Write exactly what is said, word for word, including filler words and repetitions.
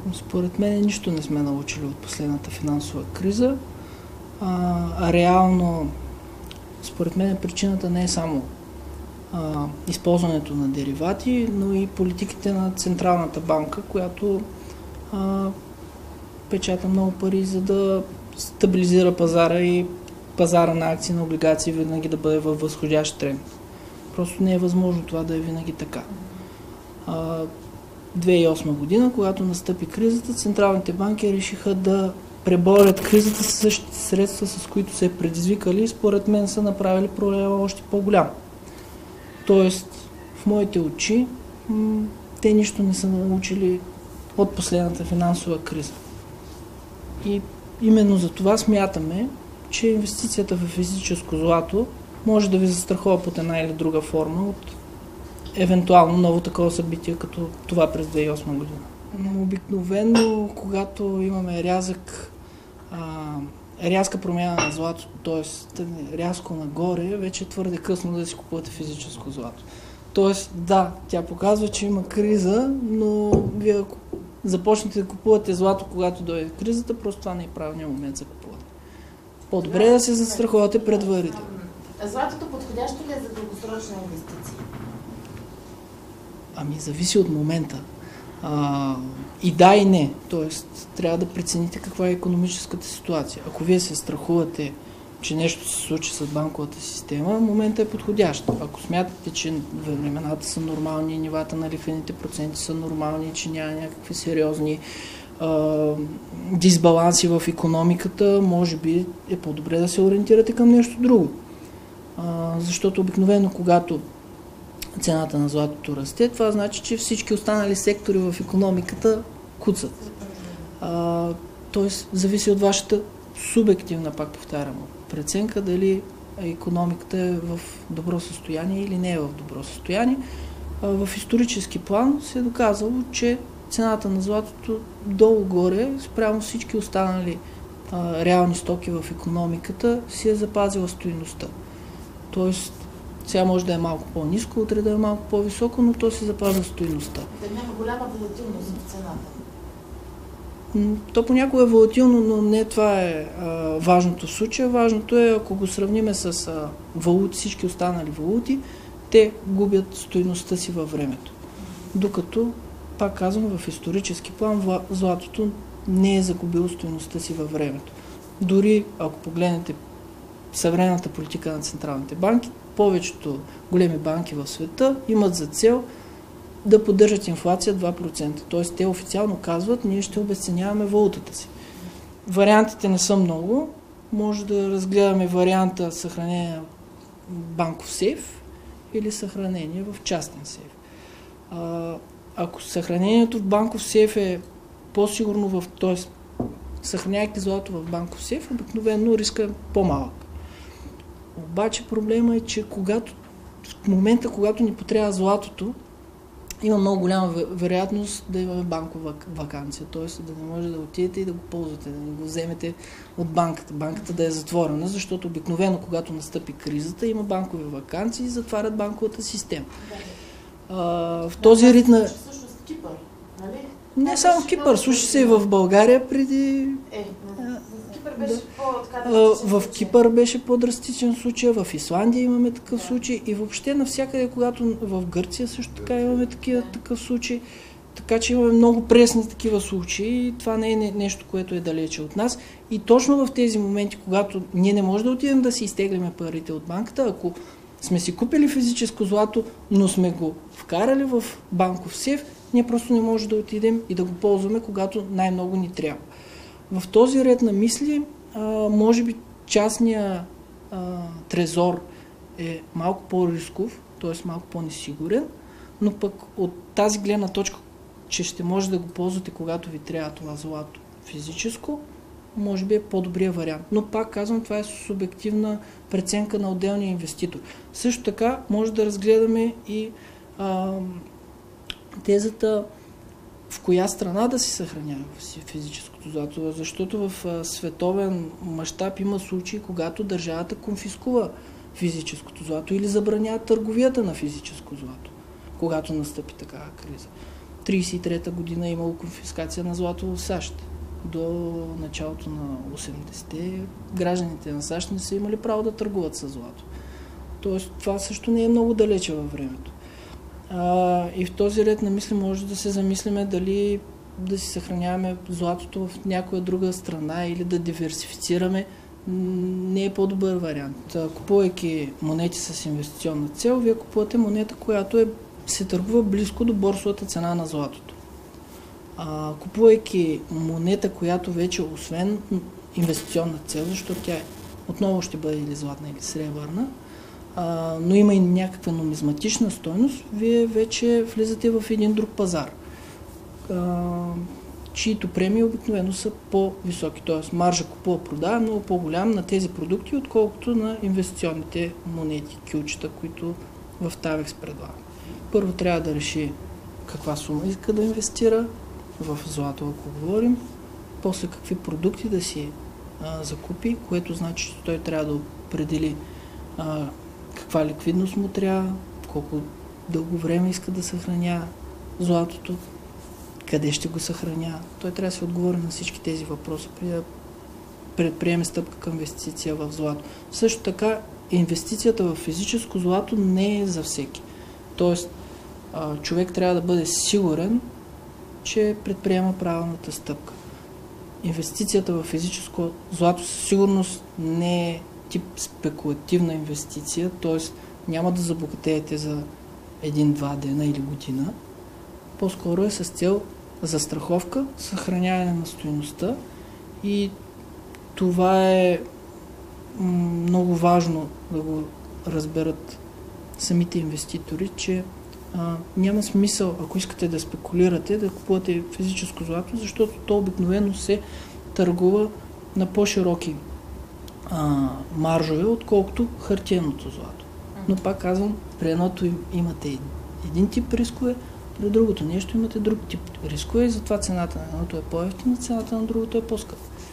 Според мен нищо не сме научили от последната финансова криза. А, а реално, според мен причината не е само а, използването на деривати, но и политиките на Централната банка, която а, печата много пари, за да стабилизира пазара и пазара на акции, на облигации винаги да бъде във възходящ тренд. Просто не е възможно това да е винаги така. А, две хиляди и осма година, когато настъпи кризата, централните банки решиха да преборят кризата с същите средства, с които се предизвикали и според мен са направили проблема още по-голям. Тоест, в моите очи, м- те нищо не са научили от последната финансова криза. И именно за това смятаме, че инвестицията в физическо злато може да ви застрахова под една или друга форма от евентуално ново такова събитие, като това през две хиляди и осма година. Но обикновено, когато имаме рязък, а, рязка промяна на злато, т.е. рязко нагоре, вече е твърде късно да си купувате физическо злато. Тоест, да, тя показва, че има криза, но вие ако започнете да купувате злато, когато дойде кризата, просто това не е правилният момент за купуване. По-добре е да се застраховате предварително. Златото подходящо ли е за дългосрочна инвестиция? Ами, зависи от момента. А, и да, и не. Тоест, трябва да прецените каква е икономическата ситуация. Ако вие се страхувате, че нещо се случи с банковата система, моментът е подходящ. Ако смятате, че времената са нормални, нивата на лихвените проценти са нормални, че няма някакви сериозни а, дисбаланси в икономиката, може би е по-добре да се ориентирате към нещо друго. А, защото обикновено, когато цената на златото расте, това значи, че всички останали сектори в икономиката куцат. А, тоест, зависи от вашата субективна, пак повтарям, преценка дали икономиката е в добро състояние или не е в добро състояние. А, в исторически план се е доказало, че цената на златото долу-горе, спрямо всички останали а, реални стоки в икономиката, си е запазила стойността. Тоест, сега може да е малко по-ниско, утре да е малко по-високо, но то си запазва стойността. Да няма голяма волатилност в цената. То понякога е волатилно, но не това е а, важното в случая. Важното е, ако го сравниме с а, валути, всички останали валути, те губят стойността си във времето. Докато, пак казвам, в исторически план златото не е загубило стойността си във времето. Дори, ако погледнете съвременната политика на централните банки, повечето големи банки в света имат за цел да поддържат инфлация два процента. Тоест, те официално казват, ние ще обезценяваме валутата си. Вариантите не са много. Може да разгледаме варианта съхранение в банков сейф или съхранение в частен сейф. А, ако съхранението в банков сейф е по-сигурно в... т.е. съхраняйки злато в банков сейф, обикновено риска е по-малък. Обаче проблема е, че когато, в момента, когато ни потрябва златото, има много голяма вероятност да имаме банкова ваканция, т.е. да не може да отидете и да го ползвате, да не го вземете от банката, банката да е затворена, защото обикновено, когато настъпи кризата, има банкови ваканции и затварят банковата система. А, в този ритм на... Всъщност Кипър, нали? Не само Кипър, слушай се и в България преди... Е, Кипър беше по-така В Кипър беше по-драстичен случай, в Исландия имаме такъв да. случай и въобще навсякъде, когато в Гърция също така имаме такива, такъв случай. Така че имаме много пресни такива случаи и това не е нещо, което е далече от нас. И точно в тези моменти, когато ние не можем да отидем да си изтеглиме парите от банката, ако сме си купили физическо злато, но сме го вкарали в банков сейф, ние просто не можем да отидем и да го ползваме, когато най-много ни трябва. В този ред на мисли, а, може би частния а, трезор е малко по-рисков, т.е. малко по-несигурен, но пък от тази гледна точка, че ще може да го ползвате, когато ви трябва това злато физическо, може би е по-добрия вариант. Но пак казвам, това е субективна преценка на отделния инвеститор. Също така може да разгледаме и а, тезата в коя страна да си съхранява физическото злато, защото в а, световен мащаб има случаи, когато държавата конфискува физическото злато или забранява търговията на физическо злато, когато настъпи такава криза. тридесет и трета година е имало конфискация на злато в САЩ. До началото на осемдесетте гражданите на САЩ не са имали право да търгуват с злато. Тоест това също не е много далече във времето. А, и в този ред на мисли може да се замислиме дали да си съхраняваме златото в някоя друга страна или да диверсифицираме, не е по-добър вариант. Купувайки монети с инвестиционна цел, вие купувате монета, която е, се търгува близко до борсовата цена на златото. А, купувайки монета, която вече освен инвестиционна цел, защото тя отново ще бъде или златна, или сребърна, а, но има и някаква нумизматична стойност, вие вече влизате в един друг пазар, а, чието премии обикновено са по-високи. Т.е. маржа купува-продава е много по-голям на тези продукти, отколкото на инвестиционните монети, кюлчета, които в Тавекс предлага. Първо трябва да реши каква сума иска да инвестира в злато, ако говорим, после какви продукти да си а, закупи, което значи, че той трябва да определи а, каква ликвидност му трябва, колко дълго време иска да съхранява златото, къде ще го съхранява. Той трябва да се отговори на всички тези въпроси, преди да предприеме стъпка към инвестиция в злато. Също така, инвестицията в физическо злато не е за всеки. Тоест, а, човек трябва да бъде сигурен, че предприема правилната стъпка. Инвестицията в физическо злато със сигурност не е тип спекулативна инвестиция, т.е. няма да забогатеете за един-два дена или година. По-скоро е с цел застраховка, съхраняване на стойността, и това е много важно да го разберат самите инвеститори, че а, няма смисъл, ако искате да спекулирате, да купувате физическо злато, защото то обикновено се търгува на по-широки а, маржове, отколкото хартиеното злато. Но пак казвам, при едното имате един тип рискове, при другото нещо имате друг тип рискове и затова цената на едното е по-евтина, цената на другото е по-скъпа.